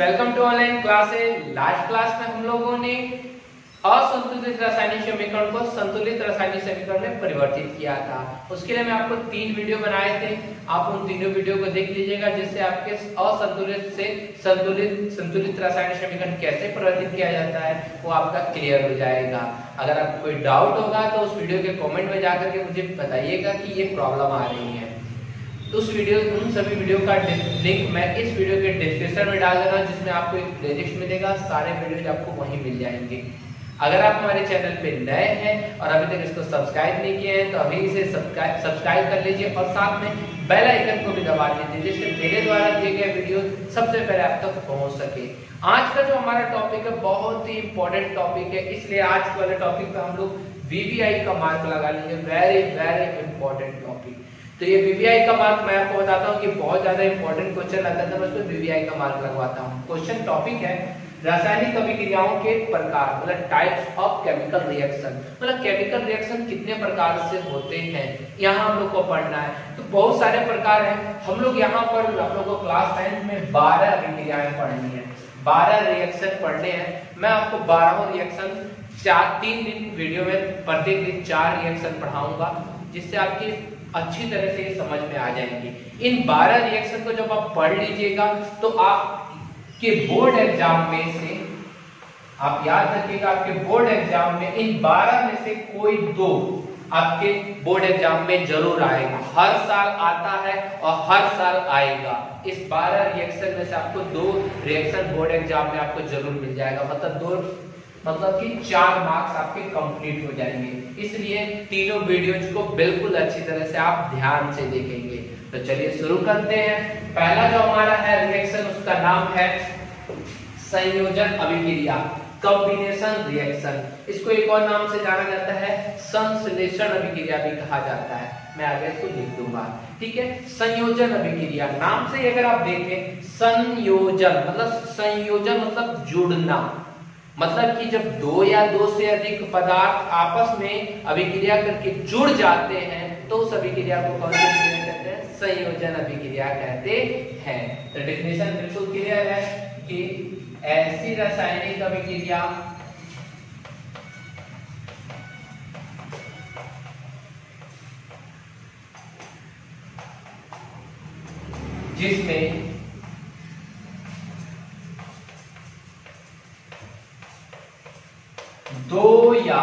Welcome to online classes. Last class में हम लोगों ने असंतुलित रासायनिक समीकरण को संतुलित रासायनिक समीकरण में परिवर्तित किया था। उसके लिए मैं आपको 3 वीडियो बनाए थे, आप उन तीनों वीडियो को देख लीजिएगा, जिससे आपके असंतुलित से संतुलित रासायनिक समीकरण कैसे परिवर्तित किया जाता है वो आपका क्लियर हो जाएगा। अगर आपको कोई डाउट होगा तो उस वीडियो के कमेंट में जाकर के मुझे बताइएगा कि ये प्रॉब्लम आ रही है। उन सभी वीडियो का लिंक मैं इस वीडियो के डिस्क्रिप्शन में डाल देना, जिसमें आपको एक प्लेलिस्ट मिलेगा, सारे वीडियोज आपको वहीं मिल जाएंगे। अगर आप हमारे चैनल पे नए हैं और अभी तक इसको सब्सक्राइब नहीं किए हैं तो अभी इसे सब्सक्राइब कर लीजिए और साथ में बेल आइकन को भी दबा दीजिए, जिससे मेरे द्वारा दिए गए वीडियो सबसे पहले आप तक पहुंच सके। आज का जो हमारा टॉपिक है बहुत ही इंपॉर्टेंट टॉपिक है, इसलिए आज वाले टॉपिक पे हम लोग वीवीआई का मार्क लगा लेंगे। Very very important topic. तो ये वीवीआई का मार्क मैं आपको बताता हूँ कि बहुत ज्यादा इंपॉर्टेंट क्वेश्चन आता है, तो मैं उस पर वीवीआई का मार्क लगवाता हूँ। क्वेश्चन टॉपिक है रासायनिक अभिक्रियाओं के प्रकार, मतलब टाइप्स ऑफ केमिकल रिएक्शन, मतलब केमिकल रिएक्शन कितने प्रकार से होते हैं यहाँ हम लोग को पढ़ना है। तो बहुत सारे प्रकार हैं। हम लोग यहाँ पर हम लोग को क्लास 10 में 12 अभिक्रियाएं पढ़नी है, 12 रिएक्शन पढ़ने हैं। मैं आपको 12 रिएक्शन 3 दिन वीडियो में प्रत्येक दिन 4 रिएक्शन पढ़ाऊंगा, जिससे आपकी अच्छी तरह से ये समझ में आ जाएंगे। इन 12 रिएक्शन को जब आप पढ़ लीजिएगा तो आपके बोर्ड एग्जाम में से, आप याद रखिएगा, आपके बोर्ड एग्जाम में इन 12 में से कोई 2 आपके बोर्ड एग्जाम में जरूर आएगा। हर साल आता है और हर साल आएगा। इस 12 रिएक्शन में से आपको 2 रिएक्शन बोर्ड एग्जाम में आपको जरूर मिल जाएगा, मतलब कि 4 मार्क्स आपके कंप्लीट हो जाएंगे। इसलिए तीनों वीडियोज को बिल्कुल अच्छी तरह से आप ध्यान से देखेंगे। तो चलिए शुरू करते हैं। पहला जो हमारा है रिएक्शन, उसका नाम है संयोजन अभिक्रिया, कॉम्बिनेशन रिएक्शन। इसको एक और नाम से जाना जाता है संश्लेषण अभिक्रिया भी कहा जाता है। मैं आगे इसको लिख दूंगा, ठीक है। संयोजन अभिक्रिया नाम से अगर आप देखें, संयोजन मतलब जुड़ना, मतलब कि जब 2 या 2 से अधिक पदार्थ आपस में अभिक्रिया करके जुड़ जाते हैं तो उस अभिक्रिया को कौन सी अभिक्रिया कहते हैं? संयोजन अभिक्रिया कहते हैं। तो डेफिनेशन बिल्कुल क्लियर है कि ऐसी रासायनिक अभिक्रिया जिसमें दो या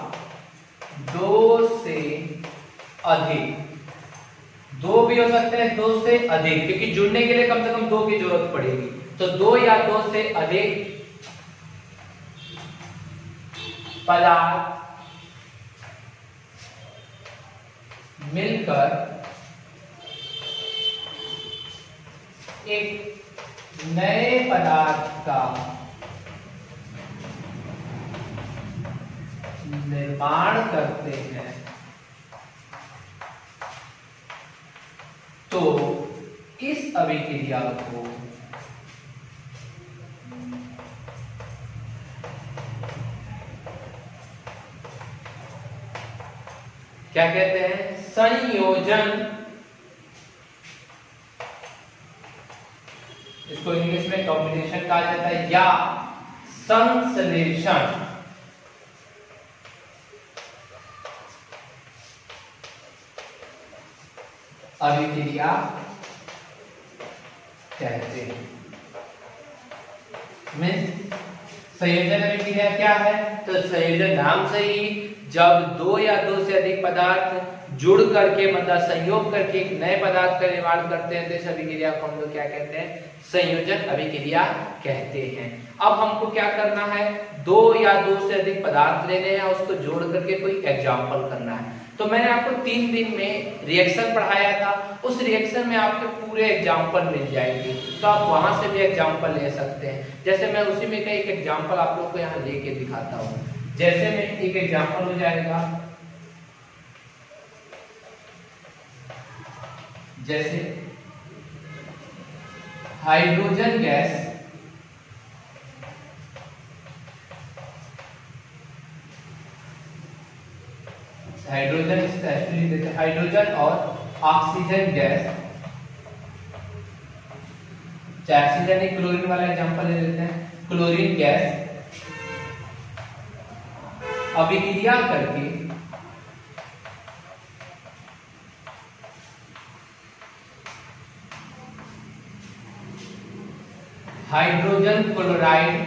2 से अधिक, 2 भी हो सकते हैं, 2 से अधिक, क्योंकि जुड़ने के लिए कम से कम 2 की जरूरत पड़ेगी। तो 2 या 2 से अधिक पदार्थ मिलकर एक नए पदार्थ का निर्माण करते हैं तो इस अभिक्रिया को क्या कहते हैं? संयोजन। इसको इंग्लिश में कॉम्बिनेशन कहा जाता है या संश्लेषण अभिक्रिया कहते हैं। संयोजन अभिक्रिया क्या है? तो संयोजन नाम से ही, जब 2 या 2 से अधिक पदार्थ जुड़ करके, मतलब संयोग करके एक नए पदार्थ का निर्माण करते हैं, तो इस अभिक्रिया को हम लोग क्या कहते हैं? संयोजन अभिक्रिया कहते हैं। अब हमको क्या करना है? 2 या 2 से अधिक पदार्थ लेने हैं, उसको जोड़ करके कोई एग्जाम्पल करना है। तो मैंने आपको 3 दिन में रिएक्शन पढ़ाया था, उस रिएक्शन में आपके पूरे एग्जाम्पल मिल जाएंगे, तो आप वहां से भी एग्जाम्पल ले सकते हैं। जैसे मैं उसी में का एक एग्जाम्पल आप लोग को यहाँ लेके दिखाता हूँ। जैसे में एक एग्जाम्पल हो जाएगा, जैसे हाइड्रोजन गैस हाइड्रोजन और ऑक्सीजन गैस ऑक्सीजन है, क्लोरीन वाला एग्जांपल ले लेते हैं। क्लोरीन गैस अभिक्रिया करके हाइड्रोजन क्लोराइड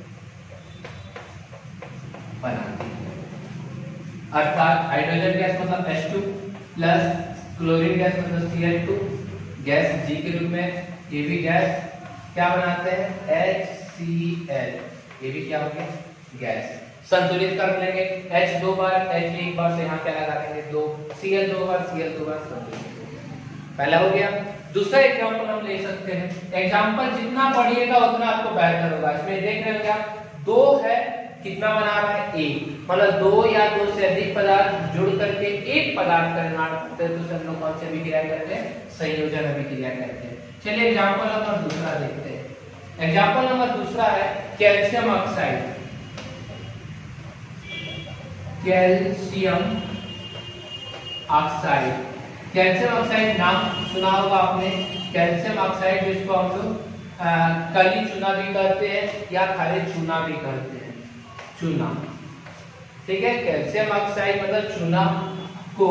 बनाती है। अर्थात हाइड्रोजन गैस मतलब H2 प्लस क्लोरीन गैस मतलब Cl2 गैस G के रूप में, ये भी गैस क्या बनाते हैं HCl, ये भी क्या हो गया गैस। संतुलित कर लेंगे, H दो बार H एक बार, से यहाँ क्या लगा देंगे 2, Cl दो बार Cl दो बार, संतुलित पहला हो गया। दूसरा एग्जांपल हम ले सकते हैं, एग्जांपल जितना पढ़िएगा उतना आपको बेहतर होगा। इसमें देख रहे हो क्या 2 है, कितना बना रहा है 1, मतलब 2 या 2 से अधिक पदार्थ जुड़ करके एक पदार्थ का निर्माण करते हैं, तो हम लोग कौन सी अभिक्रिया करते हैं, संयोजन अभिक्रिया करते हैं। चलिए एग्जांपल नंबर दूसरा देखते हैं। एग्जांपल नंबर दूसरा है calcium oxide. Calcium oxide, calcium oxide नाम सुना होगा आपने। कैल्शियम ऑक्साइड जिसको हम लोग कली चूना भी कहते हैं या खाली चूना भी कहते हैं, चूना, ठीक है। कैल्शियम ऑक्साइड मतलब चूना को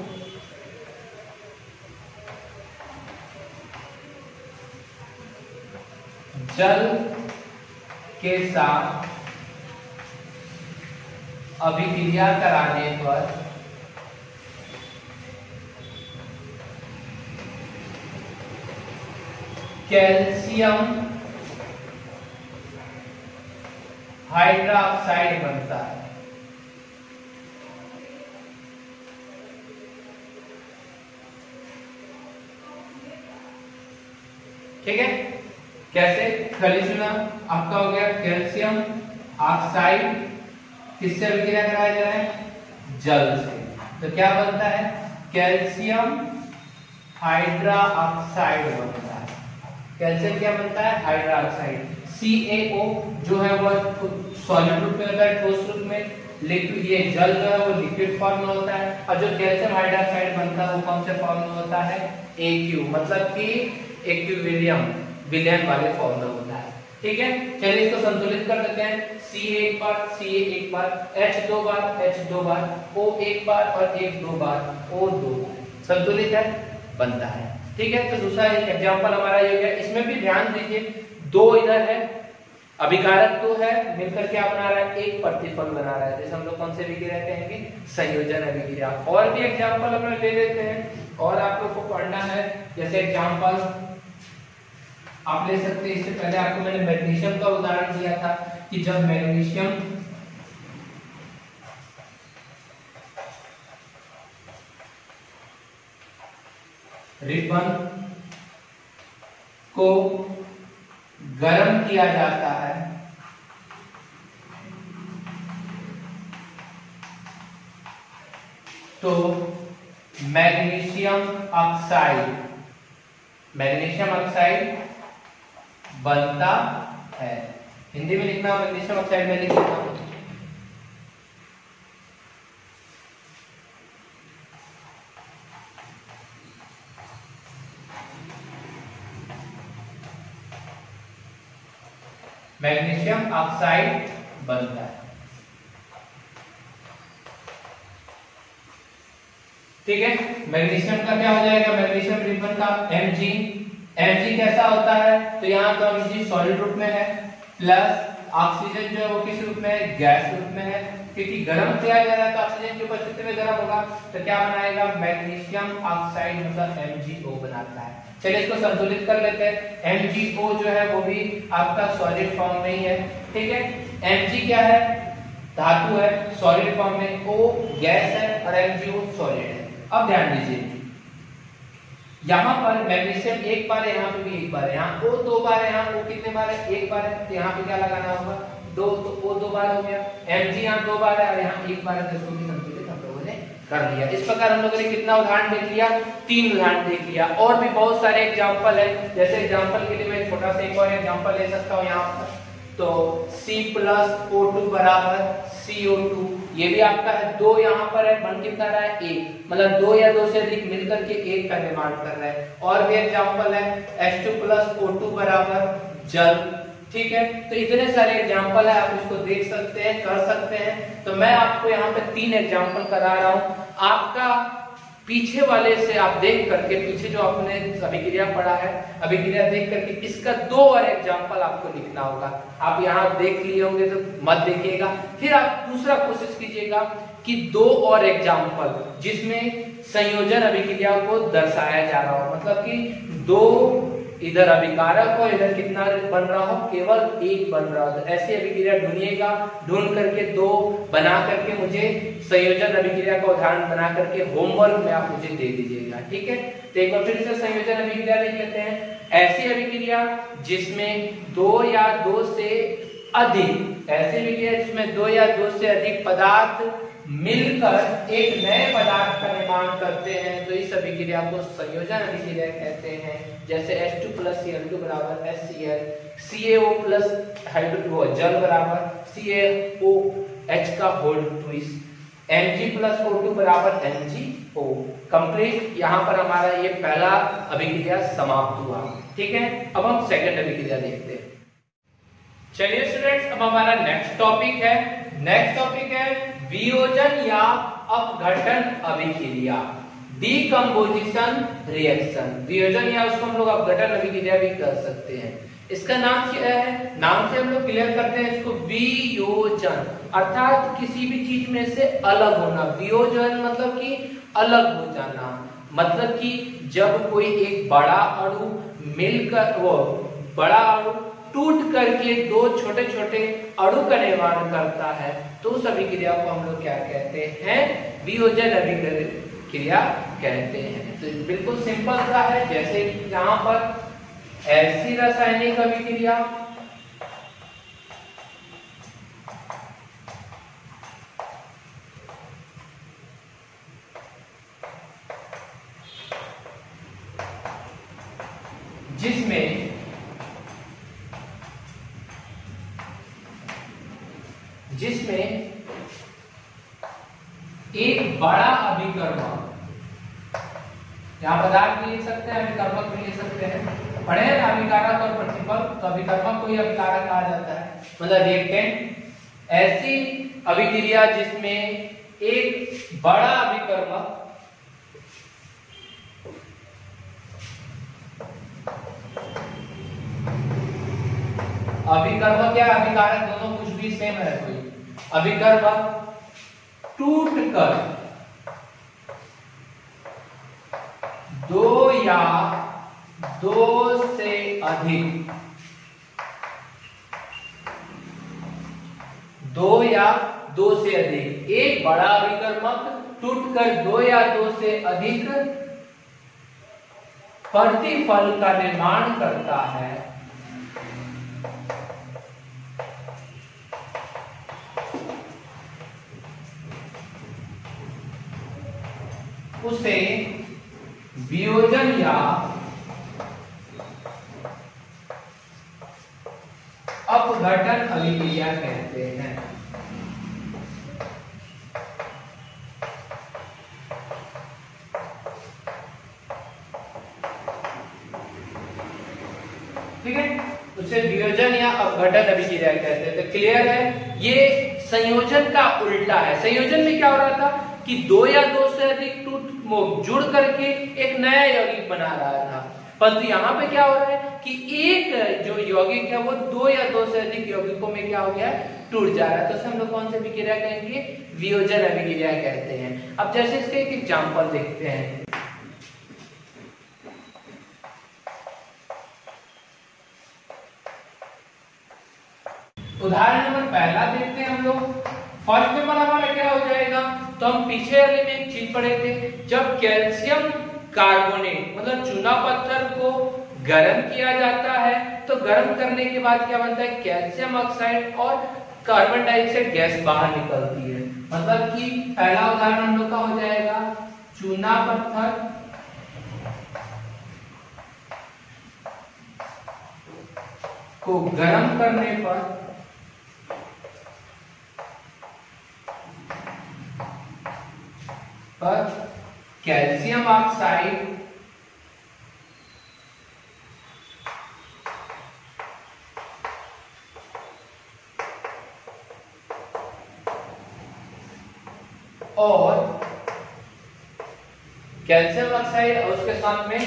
जल के साथ अभिक्रिया कराने पर कैल्शियम हाइड्रोक्साइड बनता है। ठीक है, कैसे खली चूना आपका हो गया कैल्शियम ऑक्साइड, किससे अभिक्रिया कराया जा रहा है, जल से, तो क्या बनता है कैल्शियम हाइड्रोक्साइड बनता है। कैल्शियम क्या बनता है हाइड्रोक्साइड। CaO जो है वो सॉलिड रूप में होता है, ठोस रूप में, लिक्विड ये जल जो है वो लिक्विड फॉर्म में होता है, और जो कैल्शियम हाइड्रोक्साइड बनता है वो कौन से फॉर्म में होता है AQ, मतलब कि एक्विलिब्रियम विलयन वाले फॉर्म में होता है। ठीक है, चलिए इसको संतुलित कर देते हैं। Ca एक बार, Ca एक बार, H दो बार, H दो बार, O एक बार और एक दो बार, O दो बार, संतुलित है, बनता है। ठीक है, तो दूसरा एग्जांपल हमारा ये हो गया। इसमें भी ध्यान दीजिए, दो इधर है, अभिकारक दो है, मिलकर क्या बना रहा है, एक प्रतिफल बना रहा है, जैसे हम लोग कौन से अभिक्रिया कहेंगे, संयोजन अभिक्रिया। और भी एग्जांपल हम लोग ले लेते हैं और आप लोग को पढ़ना है। जैसे एग्जांपल आप ले सकते हैं, इससे पहले आपको मैंने मैग्नीशियम का उदाहरण दिया था कि जब मैग्नीशियम रिबन को गर्म किया जाता है तो मैग्नीशियम ऑक्साइड बनता है। हिंदी में लिखना, मैग्नीशियम ऑक्साइड में लिख देता हूं। मैग्नीशियम ऑक्साइड बनता है। ठीक है, मैग्नीशियम का क्या हो जाएगा, मैग्नीशियम रिबन का Mg कैसा होता है, तो यहाँ तो Mg सॉलिड रूप में है, प्लस ऑक्सीजन जो है वो किस रूप में है, गैस रूप में है, क्योंकि गर्म किया जा रहा है तो ऑक्सीजन की उपस्थिति में गर्म होगा, तो क्या बनाएगा, मैग्नीशियम ऑक्साइड मतलब MgO बनाता है। चलिए इसको संतुलित कर लेते हैं। MgO जो है वो भी आपका सॉलिड फॉर्म में ही है। ठीक है, Mg क्या है, धातु है, सॉलिड फॉर्म में, O गैस है और MgO सॉलिड है। अब ध्यान दीजिए, यहाँ पर मैग्नीशियम एक बार है, यहाँ पे भी एक बार है, यहाँ O दो बार है, यहाँ O कितने बार है, एक बार है, तो यहाँ पे क्या लगाना होगा, दो, तो O दो बार हो गया। Mg यहाँ दो बार है और यहाँ एक बार है, तो इसको भी संतुलित हम लोगों ने कर लिया। इस प्रकार हम लोगों ने कितना उदाहरण देख लिया, 3 उदाहरण देख लिया। और भी बहुत सारे एग्जाम्पल है, जैसे एग्जाम्पल के लिए मैं छोटा सा एक और एग्जाम्पल ले सकता हूँ। यहाँ पर तो C+O2 बराबर CO2, ये भी आपका है। 2 यहाँ पर है, बन कितना रहा है 1, मतलब 2 या 2 से अधिक मिलकर के 1 का निर्माण कर रहा है। और भी एग्जांपल है H2+O2 बराबर जल, ठीक है। तो इतने सारे एग्जांपल है, आप इसको देख सकते हैं, कर सकते हैं। तो मैं आपको यहाँ पे 3 एग्जांपल करा रहा हूँ। आपका पीछे वाले से आप देख करके, पीछे जो आपने अभिक्रिया पढ़ा है, अभिक्रिया देख करके इसका 2 और एग्जांपल आपको लिखना होगा। आप यहाँ देख लिए होंगे तो मत देखिएगा, फिर आप दूसरा कोशिश कीजिएगा कि 2 और एग्जांपल जिसमें संयोजन अभिक्रिया को दर्शाया जा रहा हो, मतलब कि 2 इधर अभिकारक और इधर कितना बन रहा हो, केवल 1 बन रहा हो। तो ऐसी अभिक्रिया ढूंढिएगा, ढूंढ करके 2 बना करके मुझे संयोजन अभिक्रिया का उदाहरण बना करके होमवर्क में आप मुझे दे दीजिएगा, ठीक है। तो एक बार फिर से संयोजन अभिक्रिया देख लेते हैं। ऐसी अभिक्रिया जिसमें 2 या 2 से अधिक, ऐसी अभिक्रिया जिसमें 2 या 2 से अधिक पदार्थ मिलकर एक नए पदार्थ का निर्माण करते हैं, तो इस अभिक्रिया को संयोजन अभिक्रिया कहते हैं। जैसे H2+Cl2 बराबर HCl, CaO प्लस हाइड्रो जल बराबर CaOH का होल ट्विस्ट, Mg+O2 बराबर MgO। कंप्लीट। यहाँ पर हमारा ये पहला अभिक्रिया समाप्त हुआ, ठीक है। अब हम सेकंड अभिक्रिया देखते हैं। चलिए स्टूडेंट्स, अब हमारा नेक्स्ट टॉपिक है। नेक्स्ट टॉपिक है वियोजन या अपघटन अभिक्रिया, डीकंपोजिशन रिएक्शन। वियोजन या उसको हम लोग अपघटन अभिक्रिया भी कर सकते हैं। इसका नाम क्या है, नाम से हम लोग क्लियर करते हैं इसको। वियोजन अर्थात किसी भी चीज में से अलग होना। वियोजन मतलब कि अलग हो जाना, मतलब कि जब कोई एक बड़ा अणु मिलकर, वो बड़ा अणु टूट करके 2 छोटे छोटे अणु का निर्माण करता है, तो उस अभिक्रिया को हम लोग क्या कहते हैं, वियोजन अभिक्रिया कहते हैं। तो बिल्कुल सिंपल सा है। जैसे यहाँ पर ऐसी रासायनिक अभिक्रिया जिसमें एक बड़ा अभिकर्मक, यहाँ पदार्थ भी लिख सकते हैं, अभिकर्मक भी लिख सकते हैं, पढ़े हैं अभिकारक और प्रतिफल, तो अभिकर्मक को ही अभिकारक कहा जाता है, मतलब रिएक्टेंट। ऐसी अभिक्रिया जिसमें एक बड़ा अभिकर्मक अभिकर्मक या अभिकारक दोनों कुछ भी सेम है, कोई अभिकर्मक टूटकर 2 या 2 से अधिक 2 या 2 से अधिक एक बड़ा अभिकर्मक टूटकर 2 या 2 से अधिक प्रतिफल का निर्माण करता है, उसे वियोजन या अपघटन अभिक्रिया कहते हैं। ठीक है, उसे वियोजन या अपघटन अभिक्रिया कहते हैं। तो क्लियर है, ये संयोजन का उल्टा है। संयोजन में क्या हो रहा था कि 2 या 2 से अधिक जुड़ करके एक नया यौगिक बना रहा था, परंतु यहाँ पे क्या हो रहा है कि एक जो यौगिक है वो 2 या 2 से अधिक यौगिकों में क्या हो गया है, टूट जा रहा है। तो हम लोग कौन सी अभिक्रिया कहेंगे, वियोजन अभिक्रिया कहते हैं। अब जैसे इसके एक एग्जांपल देखते हैं। उदाहरण नंबर पहला देखते हैं हम लोग। फर्स्ट नंबर हमारा क्या हो जाएगा, तो हम पीछे वाले में एक चीज पढ़े थे, जब कैल्शियम कार्बोनेट मतलब चूना पत्थर को गर्म किया जाता है, तो गर्म करने के बाद क्या बनता है, कैल्शियम ऑक्साइड और कार्बन डाइऑक्साइड गैस बाहर निकलती है। मतलब कि पहला उदाहरण हम लोग का हो जाएगा, चूना पत्थर को गर्म करने पर पर कैल्शियम ऑक्साइड और कैल्शियम ऑक्साइड और उसके साथ में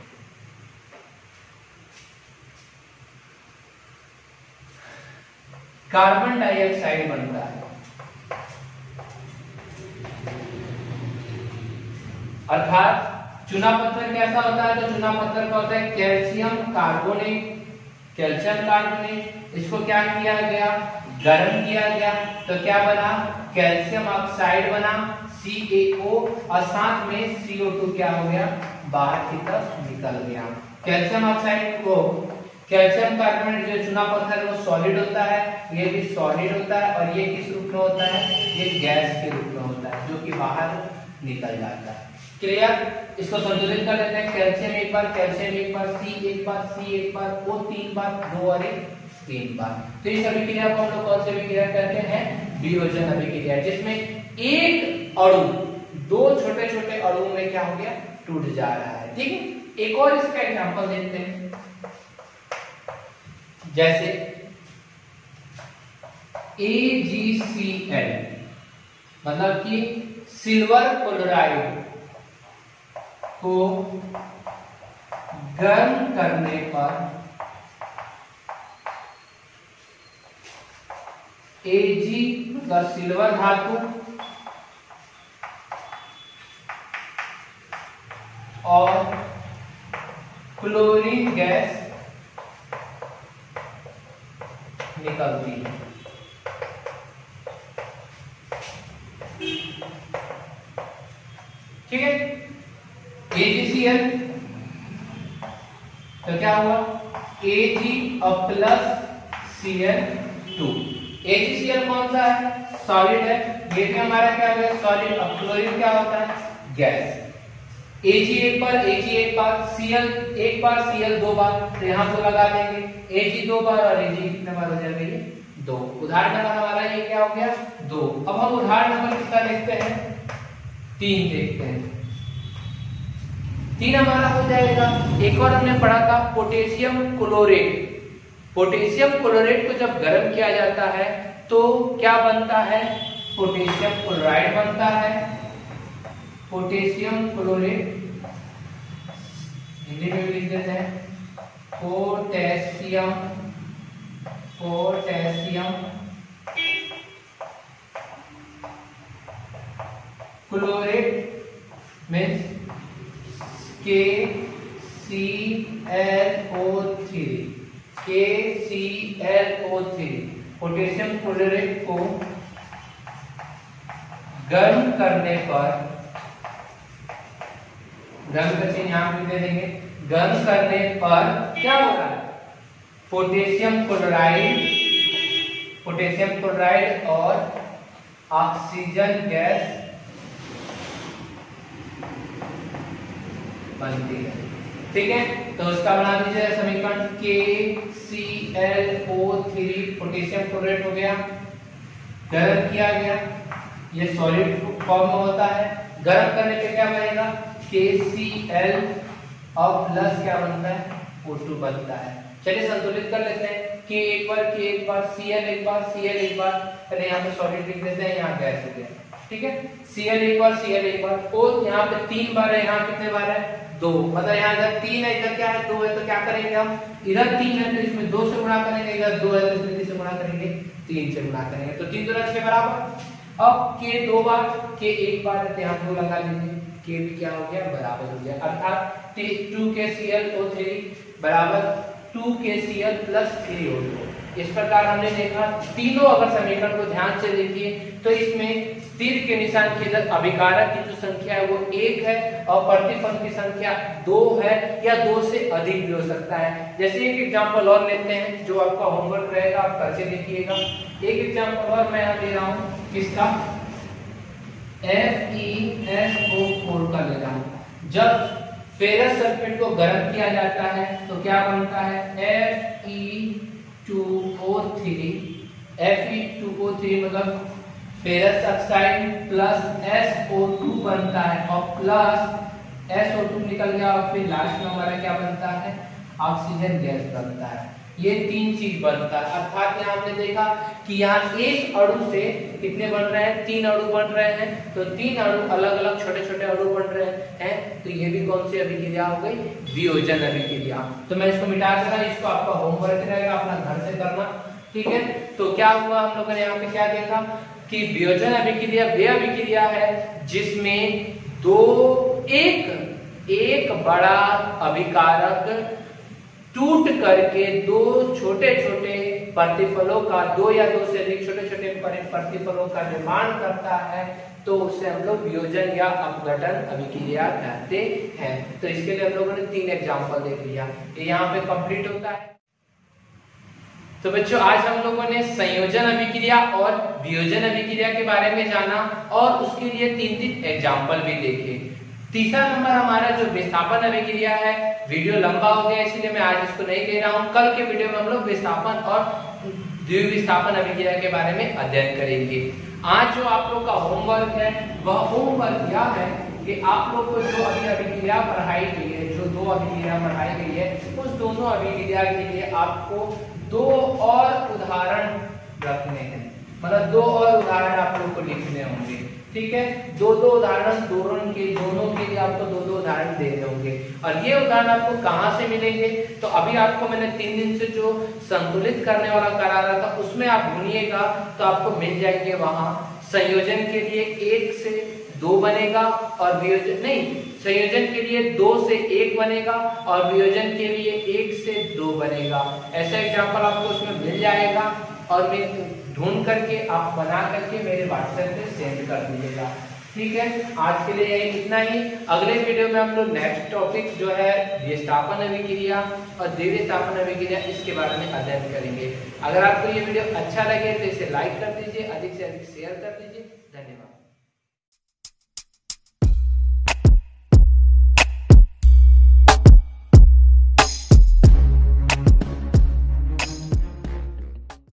कार्बन डाइऑक्साइड बनता है। अर्थात चूना पत्थर कैसा होता है? तो चूना पत्थर का होता है कैल्शियम कार्बोनेट, कैल्शियम कार्बोनेट। इसको क्या किया गया? गर्म किया गया, तो क्या बना? कैल्शियम ऑक्साइड बना CaO और साथ में CO2 क्या हो गया? बाहर की तरफ निकल गया। कैल्शियम ऑक्साइड को कैल्शियम कार्बोनेट जो चूना पत्थर है वो सॉलिड होता है, ये भी सॉलिड होता है और ये किस रूप में होता है? ये गैस के रूप में होता है जो कि बाहर निकल जाता है। क्लियर? इसको संतुलित कर लेते हैं। कैल्शियम एक बार, कैल्शियम एक बार, C एक बार, C एक बार, O 3 बार, 2 और 1 3 बार। तो इस अभिक्रिया को हम लोग कौन सी अभिक्रिया कहते हैं? वियोजन अभिक्रिया, जिसमें एक अणु दो छोटे छोटे अणुओं में क्या हो गया? टूट जा रहा है। ठीक है, एक और इसका एग्जांपल देखते हैं। जैसे AgCl मतलब कि सिल्वर क्लोराइड को गर्म करने पर Ag मतलब सिल्वर धातु और क्लोरीन गैस निकलती है। ठीक है, AgCl तो क्या हुआ? Ag plus Cl2। AgCl कौन सा है? सॉलिड है। ये भी हमारा क्या हो गया? सॉलिड। अब क्लोरीन क्या होता है? गैस। Ag एक बार, Ag एक बार, Cl एक बार, Cl दो बार, तो यहां को लगा देंगे। Ag दो बार और Ag कितने बार हो जाएगा? ये 2। उदाहरण नंबर हमारा ये क्या हो गया? 2। अब हम उदाहरण नंबर कितना देखते हैं? 3 देखते हैं। 3 हमारा हो जाएगा। एक और हमने पढ़ा था पोटेशियम क्लोरेट। पोटेशियम क्लोरेट को जब गर्म किया जाता है तो क्या बनता है? पोटेशियम क्लोराइड बनता है। पोटेशियम क्लोरेट हिंदी में भी लिख देते हैं potassium chlorate means KClO3 potassium chlorate को गर्म करने पर, गर्म का चिन्ह यहां भी दे देंगे, गर्म करने पर क्या होगा? पोटेशियम क्लोराइड और ऑक्सीजन गैस बनती है। ठीक है, तो उसका बना दीजिए समीकरण KClO3 पोटेशियम क्लोराइड हो गया, गर्म किया गया, ये सॉलिड फॉर्म में होता है। गर्म करने पे क्या बनेगा? KCl और प्लस क्या बनता है? O2 बनता है। चलिए संतुलित कर लेते हैं। K एक बार, K एक बार, Cl एक बार, Cl एक बार, पहले यहाँ पे सॉलिड लिख देते हैं, यहाँ गैस हो गया। ठीक है, Cl एक बार, Cl एक बार, O यहाँ पे 3 बार है, यहाँ कितने बार है? 2। मतलब यहाँ इधर 3 है, इधर क्या है? 2 है, तो क्या करेंगे हम? इधर 3 है तो इसमें 2 से गुणा करेंगे, इधर 2 है तो इसमें 3 से गुणा करेंगे, 3 से गुणा करेंगे, तो 3 दूना 6 बराबर। अब K 2 बार, K एक बार है तो यहाँ 2 लगा लीजिए, K भी क्या हो गया? बराबर हो गया। अर्थात 2KClO3 बराबर 2KCl प्लस 3O2। इस प्रकार हमने देखा तीनों। अगर समीकरण को ध्यान से देखिए तो इसमें तीर के निशान के इधर अभिकारक की जो संख्या है वो 1 है और प्रतिफल की संख्या 2 है या 2 से अधिक भी हो सकता है। जैसे एक एग्जांपल और लेते हैं जो आपका होमवर्क रहेगा, आप करके देखिएगा। एक एग्जांपल और मैं यहाँ दे रहा हूँ, किसका? FeSO4 का ले रहा हूँ। जब फेरस सल्फेट को गर्म किया जाता है तो क्या बनता है? Fe2O3 मतलब फेरस ऑक्साइड प्लस SO2 बनता है और प्लस SO2 निकल गया और फिर लास्ट में हमारा क्या बनता है, ऑक्सीजन गैस बनता है। ये तीन चीज बनता है। अर्थात यहाँ हमने देखा कि यहाँ एक अणु से कितने बन रहे हैं, 3 अणु बन रहे हैं। तो 3 अणु अलग अलग छोटे छोटे अणु बन रहे हैं। तो ये भी कौन सी अभिक्रिया हो गई, वियोजन अभिक्रिया। तो मैं इसको मिटा दूंगा, इसको आपका होमवर्क रहेगा, अपना घर से करना, ठीक है। तो क्या हुआ, हम लोगों ने यहाँ पे क्या देखा कि वियोजन अभिक्रिया वे अभिक्रिया है जिसमें एक बड़ा अभिकारक टूट करके दो छोटे छोटे प्रतिफलों का, 2 या 2 से अधिक छोटे छोटे प्रतिफलों का निर्माण करता है। तो उसे हम लोग वियोजन या अपघटन अभिक्रिया कहते हैं। तो इसके लिए हम लोगों ने 3 एग्जाम्पल देख लिया, ये यहाँ पे कंप्लीट होता है। तो बच्चों आज हम लोगों ने संयोजन अभिक्रिया और वियोजन अभिक्रिया के बारे में जाना और उसके लिए 3 एग्जाम्पल भी देखे। तीसरा नंबर हमारा जो विस्थापन अभिक्रिया है, वीडियो लंबा हो गया इसलिए मैं आज इसको नहीं कह रहा हूँ। कल के वीडियो में हम लोग विस्थापन और द्विविस्थापन अभिक्रिया के बारे में अध्ययन करेंगे। आज जो आप लोग का होमवर्क है वह होमवर्क यह है कि आप लोग को जो अभी अभिक्रिया पढ़ाई गई है, जो 2 अभिक्रिया पढ़ाई गई है, उस दोनों अभिक्रिया के लिए आपको 2 और उदाहरण रखने हैं। मतलब 2 और उदाहरण आप लोग को लिखने होंगे, ठीक है। 2 उदाहरण दोनों के लिए आपको 2 उदाहरण देने होंगे। और ये उदाहरण आपको कहाँ से मिलेंगे, तो अभी आपको मैंने 3 दिन से जो संतुलित करने वाला करा रहा था उसमें आप ढूंढिएगा तो आपको मिल जाएंगे। वहां संयोजन के लिए 1 से 2 बनेगा और वियोजन नहीं, संयोजन के लिए 2 से 1 बनेगा और वियोजन के लिए 1 से 2 बनेगा। ऐसा एग्जाम्पल आपको उसमें मिल जाएगा और मैं ढूंढ करके आप बना करके मेरे व्हाट्सएप पे सेंड कर दीजिएगा, ठीक है। आज के लिए इतना ही। अगले वीडियो में हम लोग नेक्स्ट टॉपिक जो है विस्थापन अभिक्रिया और द्विविस्थापन अभिक्रिया, इसके बारे में अध्ययन करेंगे। अगर आपको ये वीडियो अच्छा लगे तो इसे लाइक कर दीजिए, अधिक से अधिक शेयर कर दीजिए। धन्यवाद।